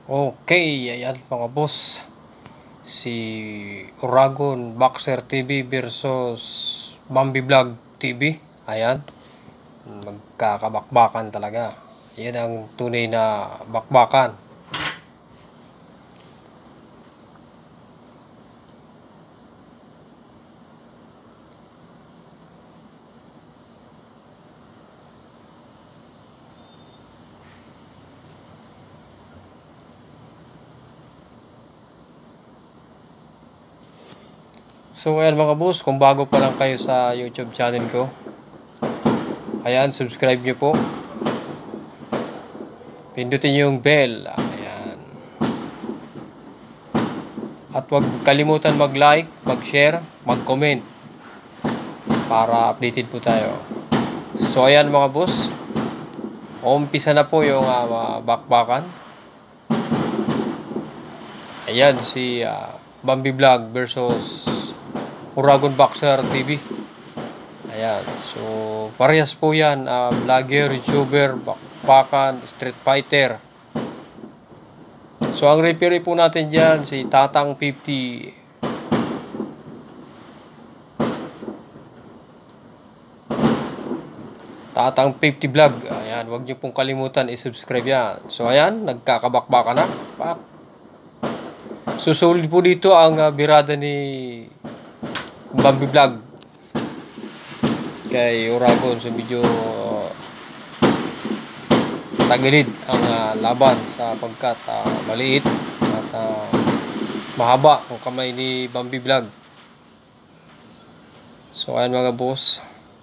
Okay, ayan mga boss. Si Uragon Boxer TV versus Bambi Vlog TV. Ayan, magkakabakbakan talaga. Yan ang tunay na bakbakan. So ayan mga boss, kung bago pa lang kayo sa YouTube channel ko, ayan, subscribe nyo po. Pindutin nyo yung bell. Ayan. At huwag kalimutan mag-like, mag-share, mag-comment para updated po tayo. So ayan mga boss, umpisa na po yung bakbakan. Ayan si Bambi Vlog versus Uragon Boxer TV. Ayan, so parehas po yan, vlogger, YouTuber, bakbakan, street fighter. So ang referee po natin dyan si Tatang 50. Tatang 50 Vlog. Ayan, huwag nyo pong kalimutan i-subscribe yan. So ayan, nagkakabakbaka na. Susulit po dito ang birada ni Bambi Vlog kay Uragon. So medyo tagilid ang laban sapagkat maliit at mahaba ang kamay ni Bambi Vlog. So ayan mga boss,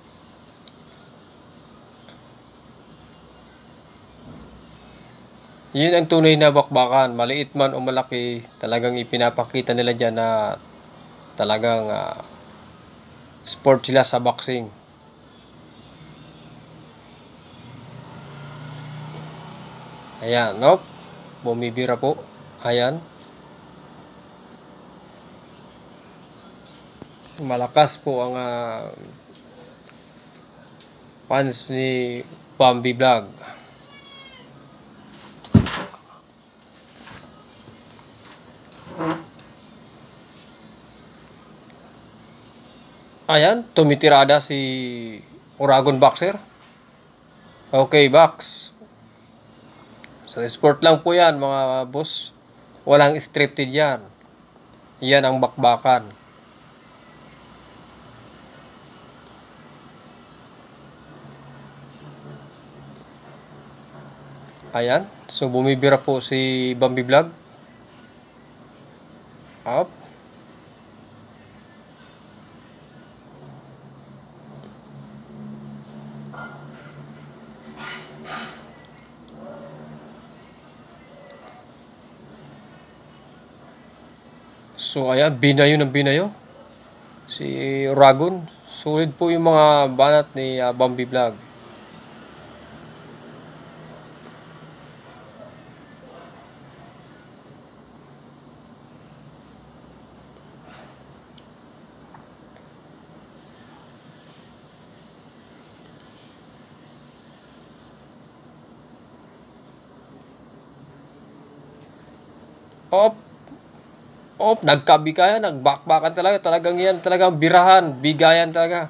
yun ang tunay na bakbakan. Maliit man o malaki, talagang ipinapakita nila dyan na talagang sport sila sa boxing. Ayan, nope, bumibira po. Ayan, malakas po ang fans ni Bambi Vlog. Ayan, tumitirada si Uragon Boxer. Okay, box. So, sport lang po yan mga boss. Walang scripted yan. Yan ang bakbakan. Ayan. So, bumibira po si Bambi Vlog. Up. So ayan, binayo ng binayo si Uragon. Solid po yung mga banat ni Bambi Vlog. Nagkabikayan, nagbakbakan talaga. Talagang yan, talagang birahan, bigayan talaga.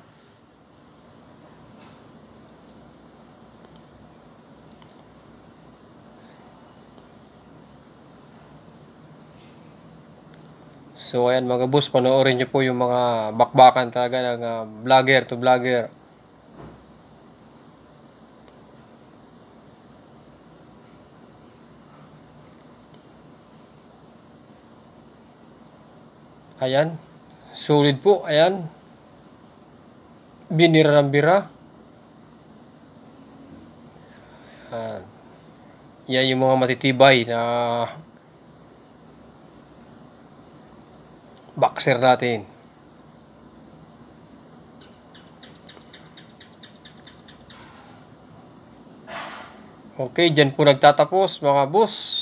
So ayan mga boss, panoorin nyo po yung mga bakbakan talaga ng vlogger to vlogger. Ayan, solid po. Ayan, binira ng bira. Ayan. Yan yung mga matitibay na boxer natin. Okay, dyan po nagtatapos mga boss.